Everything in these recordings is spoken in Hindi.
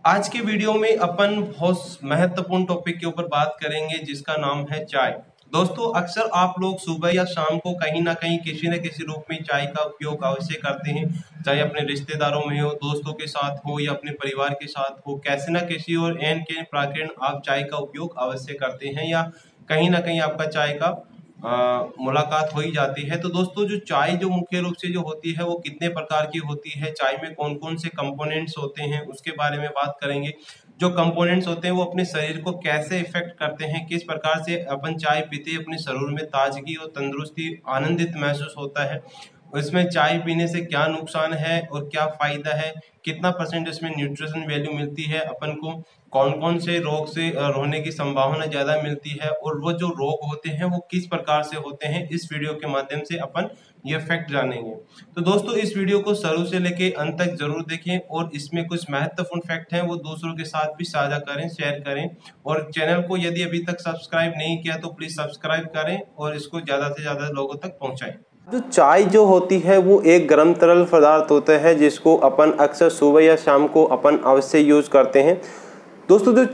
आज के वीडियो में अपन बहुत महत्वपूर्ण टॉपिक के ऊपर बात करेंगे जिसका नाम है चाय। दोस्तों, अक्सर आप लोग सुबह या शाम को कहीं ना कहीं किसी न किसी रूप में चाय का उपयोग अवश्य करते हैं, चाहे अपने रिश्तेदारों में हो, दोस्तों के साथ हो या अपने परिवार के साथ हो। कैसे न किसी और एन के प्राकरण आप चाय का उपयोग अवश्य करते हैं या कहीं ना कहीं आपका चाय का मुलाकात हो ही जाती है। तो दोस्तों, जो चाय जो मुख्य रूप से जो होती है वो कितने प्रकार की होती है, चाय में कौन कौन से कंपोनेंट्स होते हैं उसके बारे में बात करेंगे। जो कंपोनेंट्स होते हैं वो अपने शरीर को कैसे इफेक्ट करते हैं, किस प्रकार से अपन चाय पीते अपने शरीर में ताजगी और तंदुरुस्ती आनंदित महसूस होता है, इसमें चाय पीने से क्या नुकसान है और क्या फायदा है, कितना परसेंट इसमें न्यूट्रिशन वैल्यू मिलती है अपन को, कौन कौन से रोग से होने की संभावना ज्यादा मिलती है और वो जो रोग होते हैं वो किस प्रकार से होते हैं, इस वीडियो के माध्यम से अपन ये फैक्ट जानेंगे। तो दोस्तों, इस वीडियो को शुरू से लेके अंत तक जरूर देखें और इसमें कुछ महत्वपूर्ण फैक्ट हैं वो दूसरों के साथ भी साझा करें, शेयर करें। और चैनल को यदि अभी तक सब्सक्राइब नहीं किया तो प्लीज सब्सक्राइब करें और इसको ज्यादा से ज्यादा लोगों तक पहुंचाएं। जो चाय जो होती है वो एक गर्म तरल पदार्थ होता है जिसको अपन अक्सर सुबह या शाम को अपन अवश्य यूज करते हैं। दोस्तों, जो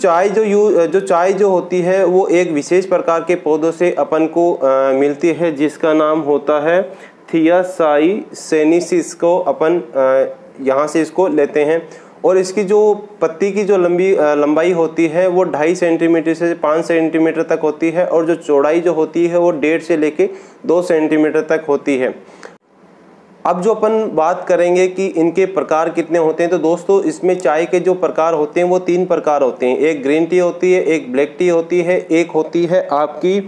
चाय जो होती है वो एक विशेष प्रकार के पौधों से अपन को मिलती है जिसका नाम होता है थियासाई सेनेसिस को अपन यहाँ से इसको लेते हैं। और इसकी जो पत्ती की जो लंबाई होती है वो 2.5 सेंटीमीटर से 5 सेंटीमीटर तक होती है और जो चौड़ाई जो होती है वो 1.5 से लेके 2 सेंटीमीटर तक होती है। अब जो अपन बात करेंगे कि इनके प्रकार कितने होते हैं, तो दोस्तों इसमें चाय के जो प्रकार होते हैं वो 3 प्रकार होते हैं। एक ग्रीन टी होती है, एक ब्लैक टी होती है, एक होती है आपकी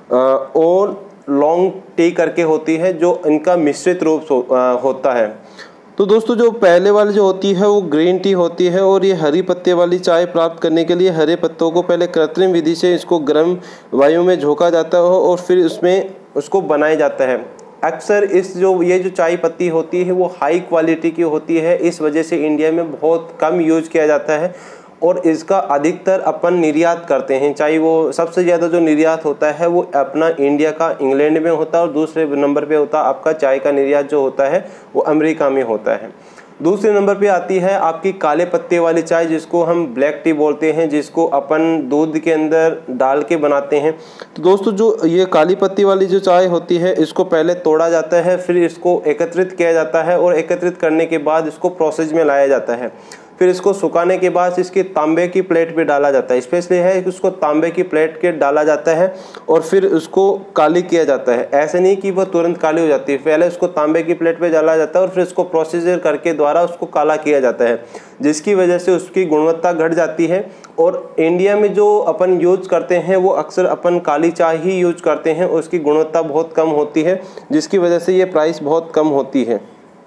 और लॉन्ग टी करके होती है जो इनका मिश्रित रूप होता है। तो दोस्तों, जो पहले वाली जो होती है वो ग्रीन टी होती है और ये हरी पत्ते वाली चाय प्राप्त करने के लिए हरे पत्तों को पहले कृत्रिम विधि से इसको गर्म वायु में झोंका जाता है और फिर उसमें उसको बनाया जाता है। अक्सर ये जो चाय पत्ती होती है वो हाई क्वालिटी की होती है, इस वजह से इंडिया में बहुत कम यूज किया जाता है और इसका अधिकतर अपन निर्यात करते हैं। चाहे वो सबसे ज़्यादा जो निर्यात होता है वो अपना इंडिया का इंग्लैंड में होता है और दूसरे नंबर पे होता है आपका चाय का निर्यात जो होता है वो अमेरिका में होता है। दूसरे नंबर पे आती है आपकी काले पत्ते वाली चाय जिसको हम ब्लैक टी बोलते हैं, जिसको अपन दूध के अंदर डाल के बनाते हैं। तो दोस्तों, जो ये काली पत्ती वाली जो चाय होती है इसको पहले तोड़ा जाता है, फिर इसको एकत्रित किया जाता है और एकत्रित करने के बाद इसको प्रोसेस में लाया जाता है। फिर इसको सुखाने के बाद इसकी तांबे की प्लेट पे डाला जाता है, स्पेशली है कि उसको तांबे की प्लेट के डाला जाता है और फिर उसको काली किया जाता है। ऐसे नहीं कि वो तुरंत काली हो जाती है, पहले उसको तांबे की प्लेट पे डाला जाता है और फिर इसको प्रोसीजर करके द्वारा उसको काला किया जाता है, जिसकी वजह से उसकी गुणवत्ता घट जाती है। और इंडिया में जो अपन यूज करते हैं वो अक्सर अपन काली चाय ही यूज करते हैं, उसकी गुणवत्ता बहुत कम होती है जिसकी वजह से ये प्राइस बहुत कम होती है।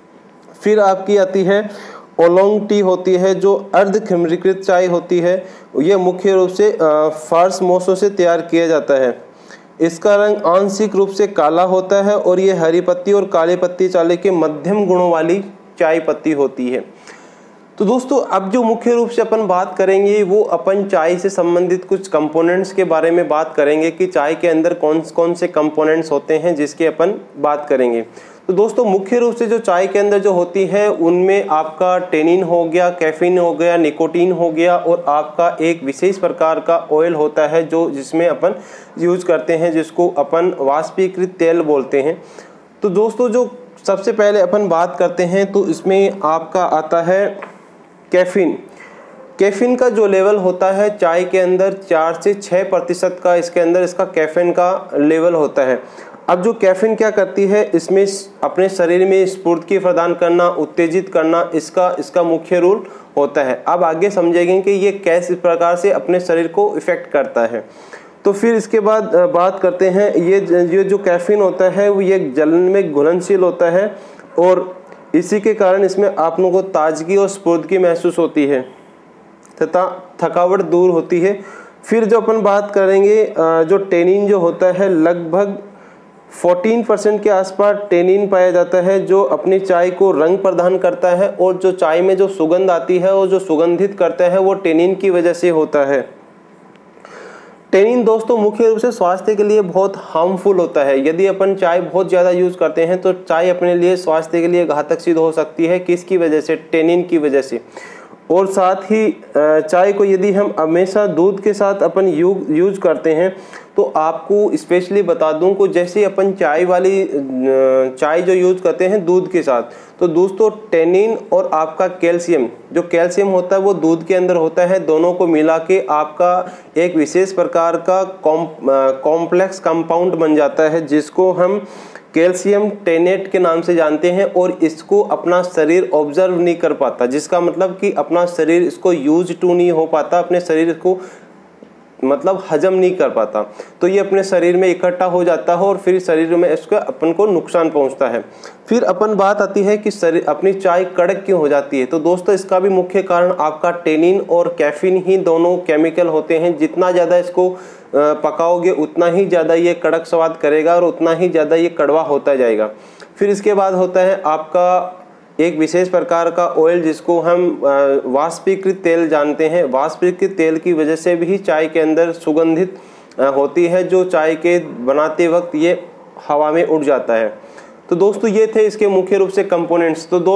फिर आपकी आती है ओलोंग टी होती है जो अर्ध खमीरीकृत चाय होती है। यह मुख्य रूप से फार्स मोसो से तैयार किया जाता है। इसका रंग आंशिक रूप से काला होता है और ये हरी पत्ती और काली पत्ती चाय के मध्यम गुणों वाली चाय पत्ती होती है। तो दोस्तों, अब जो मुख्य रूप से अपन बात करेंगे वो अपन चाय से संबंधित कुछ कंपोनेंट्स के बारे में बात करेंगे कि चाय के अंदर कौन कौन से कंपोनेंट्स होते हैं जिसके अपन बात करेंगे। तो दोस्तों, मुख्य रूप से जो चाय के अंदर जो होती है उनमें आपका टेनिन हो गया, कैफीन हो गया, निकोटीन हो गया और आपका एक विशेष प्रकार का ऑयल होता है जो जिसमें अपन यूज करते हैं जिसको अपन वाष्पीकृत तेल बोलते हैं। तो दोस्तों, जो सबसे पहले अपन बात करते हैं तो इसमें आपका आता है कैफीन। कैफीन का जो लेवल होता है चाय के अंदर 4 से 6% का इसके अंदर इसका कैफीन का लेवल होता है। अब जो कैफीन क्या करती है, इसमें अपने शरीर में स्फूर्ति प्रदान करना, उत्तेजित करना, इसका मुख्य रोल होता है। अब आगे समझेंगे कि ये किस प्रकार से अपने शरीर को इफेक्ट करता है। तो फिर इसके बाद बात करते हैं ये जो कैफीन होता है वो ये जलन में घुलनशील होता है और इसी के कारण इसमें आप लोगों को ताजगी और स्फूर्ति महसूस होती है तथा थकावट दूर होती है। फिर जो अपन बात करेंगे जो टेनिन जो होता है लगभग 14% के आसपास टेनिन पाया जाता है जो अपनी चाय को रंग प्रदान करता है और जो चाय में जो सुगंध आती है और जो सुगंधित करता है वो टेनिन की वजह से होता है। टेनिन दोस्तों मुख्य रूप से स्वास्थ्य के लिए बहुत हार्मफुल होता है। यदि अपन चाय बहुत ज़्यादा यूज करते हैं तो चाय अपने लिए स्वास्थ्य के लिए घातक सिद्ध हो सकती है। किसकी वजह से? टेनिन की वजह से। और साथ ही चाय को यदि हम हमेशा दूध के साथ अपन यूज करते हैं तो आपको स्पेशली बता दूं को जैसे अपन चाय जो यूज करते हैं दूध के साथ, तो दोस्तों टेनिन और आपका कैल्शियम, जो कैल्शियम होता है वो दूध के अंदर होता है, दोनों को मिला के आपका एक विशेष प्रकार का कॉम्प्लेक्स कंपाउंड बन जाता है जिसको हम कैल्शियम टेनेट के नाम से जानते हैं। और इसको अपना शरीर ऑब्जर्व नहीं कर पाता, जिसका मतलब कि अपना शरीर इसको यूज टू नहीं हो पाता, अपने शरीर को मतलब हजम नहीं कर पाता, तो ये अपने शरीर में इकट्ठा हो जाता है और फिर शरीर में इसका अपन को नुकसान पहुंचता है। फिर अपन बात आती है कि शरीर अपनी चाय कड़क क्यों हो जाती है, तो दोस्तों इसका भी मुख्य कारण आपका टेनिन और कैफीन ही दोनों केमिकल होते हैं। जितना ज़्यादा इसको पकाओगे उतना ही ज़्यादा ये कड़क स्वाद करेगा और उतना ही ज़्यादा ये कड़वा होता जाएगा। फिर इसके बाद होता है आपका एक विशेष प्रकार का ऑयल जिसको हम वाष्पीकृत तेल जानते हैं। वाष्पीकृत तेल की वजह से भी चाय के अंदर सुगंधित होती है, जो चाय के बनाते वक्त ये हवा में उड़ जाता है। तो दोस्तों ये थे इसके मुख्य रूप से कंपोनेंट्स। तो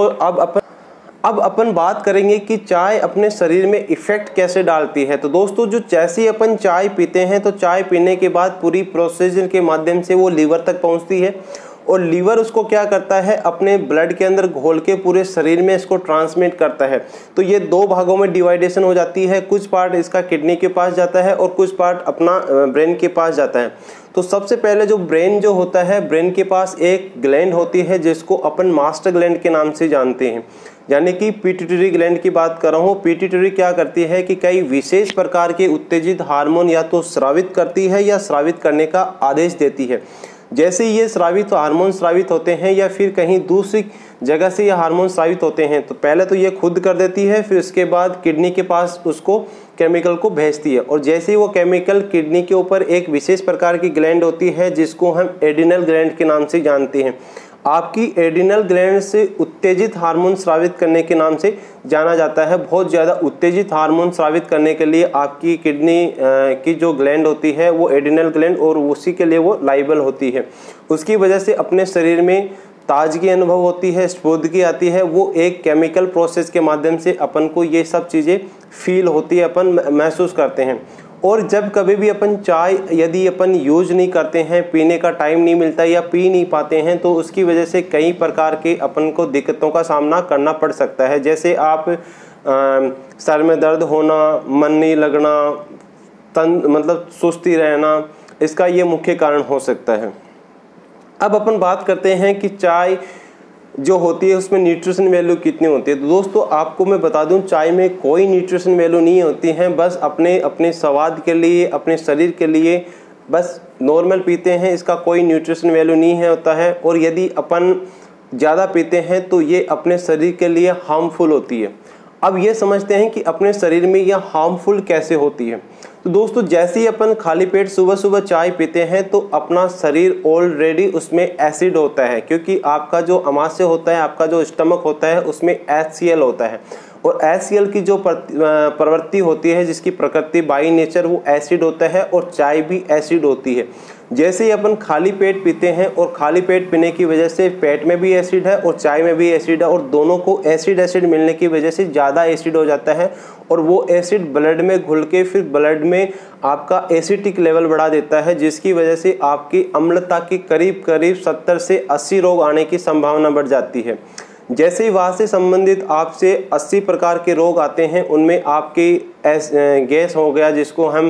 अब अपन बात करेंगे कि चाय अपने शरीर में इफेक्ट कैसे डालती है। तो दोस्तों जो जैसे अपन चाय पीते हैं तो चाय पीने के बाद पूरी प्रोसेस के माध्यम से वो लीवर तक पहुंचती है और लीवर उसको क्या करता है अपने ब्लड के अंदर घोल के पूरे शरीर में इसको ट्रांसमिट करता है। तो ये दो भागों में डिवाइडेशन हो जाती है, कुछ पार्ट इसका किडनी के पास जाता है और कुछ पार्ट अपना ब्रेन के पास जाता है। तो सबसे पहले जो ब्रेन जो होता है, ब्रेन के पास एक ग्लैंड होती है जिसको अपन मास्टर ग्लैंड के नाम से जानते हैं, यानी कि पिट्यूटरी ग्लैंड की बात कर रहा हूँ। पिट्यूटरी क्या करती है कि कई विशेष प्रकार के उत्तेजित हार्मोन या तो स्रावित करती है या स्रावित करने का आदेश देती है। जैसे ये स्रावित हार्मोन स्रावित होते हैं या फिर कहीं दूसरी जगह से ये हार्मोन स्रावित होते हैं, तो पहले तो ये खुद कर देती है, फिर उसके बाद किडनी के पास उसको केमिकल को भेजती है। और जैसे ही वो केमिकल किडनी के ऊपर एक विशेष प्रकार की ग्लैंड होती है जिसको हम एड्रिनल ग्लैंड के नाम से जानते हैं, आपकी एड्रिनल ग्लैंड से उत्तेजित हार्मोन स्रावित करने के नाम से जाना जाता है। बहुत ज़्यादा उत्तेजित हार्मोन स्रावित करने के लिए आपकी किडनी की जो ग्लैंड होती है वो एड्रिनल ग्लैंड, और उसी के लिए वो लाइबल होती है। उसकी वजह से अपने शरीर में ताजगी अनुभव होती है, स्फूर्ति आती है। वो एक केमिकल प्रोसेस के माध्यम से अपन को ये सब चीज़ें फील होती है, अपन महसूस करते हैं। और जब कभी भी अपन चाय यदि अपन यूज नहीं करते हैं, पीने का टाइम नहीं मिलता या पी नहीं पाते हैं, तो उसकी वजह से कई प्रकार के अपन को दिक्कतों का सामना करना पड़ सकता है। जैसे आप सर में दर्द होना, मन नहीं लगना, मतलब सुस्ती रहना, इसका ये मुख्य कारण हो सकता है। अब अपन बात करते हैं कि चाय जो होती है उसमें न्यूट्रिशन वैल्यू कितनी होती है। तो दोस्तों आपको मैं बता दूं, चाय में कोई न्यूट्रिशन वैल्यू नहीं होती है, बस अपने स्वाद के लिए, अपने शरीर के लिए बस नॉर्मल पीते हैं, इसका कोई न्यूट्रिशन वैल्यू नहीं है होता है। और यदि अपन ज़्यादा पीते हैं तो ये अपने शरीर के लिए हार्मफुल होती है। अब ये समझते हैं कि अपने शरीर में यह हार्मफुल कैसे होती है। तो दोस्तों जैसे ही अपन खाली पेट सुबह सुबह चाय पीते हैं तो अपना शरीर ऑलरेडी उसमें एसिड होता है, क्योंकि आपका जो अमाशय होता है, आपका जो स्टमक होता है उसमें HCl होता है, और HCl की जो प्रवृत्ति होती है, जिसकी प्रकृति बाई नेचर वो एसिड होता है, और चाय भी एसिड होती है। जैसे ही अपन खाली पेट पीते हैं और खाली पेट पीने की वजह से पेट में भी एसिड है और चाय में भी एसिड है, और दोनों को एसिड मिलने की वजह से ज़्यादा एसिड हो जाता है, और वो एसिड ब्लड में घुल के फिर ब्लड में आपका एसिटिक लेवल बढ़ा देता है, जिसकी वजह से आपकी अम्लता की करीब 70 से 80 रोग आने की संभावना बढ़ जाती है। जैसे ही वहाँ से संबंधित आपसे 80 प्रकार के रोग आते हैं, उनमें आपकी गैस हो गया, जिसको हम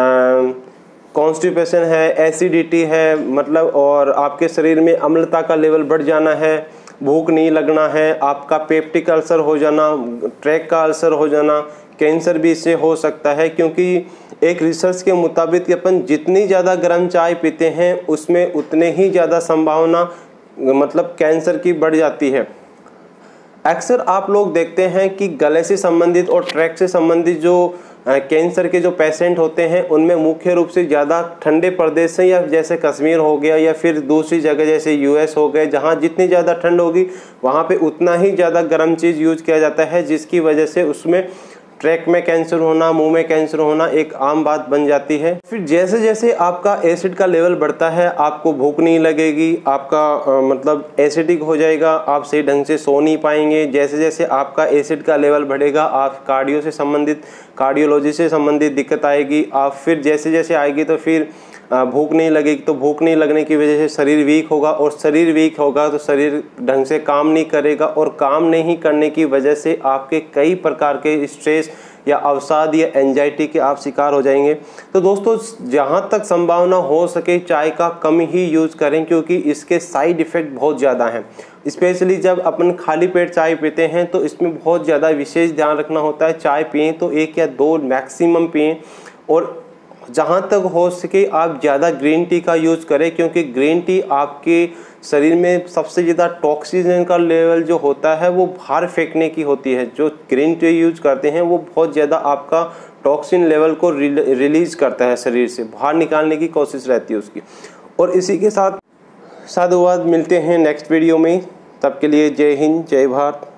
कॉन्स्टिपेशन है, एसिडिटी है, मतलब और आपके शरीर में अम्लता का लेवल बढ़ जाना है, भूख नहीं लगना है, आपका पेप्टिक अल्सर हो जाना, ट्रैक का अल्सर हो जाना, कैंसर भी इससे हो सकता है। क्योंकि एक रिसर्च के मुताबिक अपन जितनी ज़्यादा गर्म चाय पीते हैं उसमें उतने ही ज़्यादा संभावना मतलब कैंसर की बढ़ जाती है। अक्सर आप लोग देखते हैं कि गले से संबंधित और ट्रैक से संबंधित जो कैंसर के जो पेशेंट होते हैं उनमें मुख्य रूप से ज़्यादा ठंडे प्रदेश से, या जैसे कश्मीर हो गया या फिर दूसरी जगह जैसे US हो गए, जहाँ जितनी ज़्यादा ठंड होगी वहाँ पे उतना ही ज़्यादा गर्म चीज़ यूज किया जाता है, जिसकी वजह से उसमें ट्रैक में कैंसर होना, मुंह में कैंसर होना एक आम बात बन जाती है। फिर जैसे जैसे आपका एसिड का लेवल बढ़ता है, आपको भूख नहीं लगेगी, आपका मतलब एसिडिक हो जाएगा, आप सही ढंग से सो नहीं पाएंगे। जैसे जैसे आपका एसिड का लेवल बढ़ेगा, आप कार्डियोलॉजी से संबंधित दिक्कत आएगी। आप फिर जैसे जैसे आएगी तो फिर भूख नहीं लगेगी, तो भूख नहीं लगने की वजह से शरीर वीक होगा, और शरीर वीक होगा तो शरीर ढंग से काम नहीं करेगा, और काम नहीं करने की वजह से आपके कई प्रकार के स्ट्रेस या अवसाद या एंजाइटी के आप शिकार हो जाएंगे। तो दोस्तों, जहाँ तक संभावना हो सके चाय का कम ही यूज़ करें, क्योंकि इसके साइड इफ़ेक्ट बहुत ज़्यादा हैं। स्पेशली जब अपन खाली पेट चाय पीते हैं तो इसमें बहुत ज़्यादा विशेष ध्यान रखना होता है। चाय पिएँ तो 1 या 2 मैक्सिमम पिएँ, और जहाँ तक हो सके आप ज़्यादा ग्रीन टी का यूज़ करें, क्योंकि ग्रीन टी आपके शरीर में सबसे ज़्यादा टॉक्सिन का लेवल जो होता है वो बाहर फेंकने की होती है। जो ग्रीन टी यूज़ करते हैं वो बहुत ज़्यादा आपका टॉक्सिन लेवल को रिलीज़ करता है, शरीर से बाहर निकालने की कोशिश रहती है उसकी। और इसी के साथ साधुवाद, मिलते हैं नेक्स्ट वीडियो में। तब के लिए जय हिंद, जय भारत।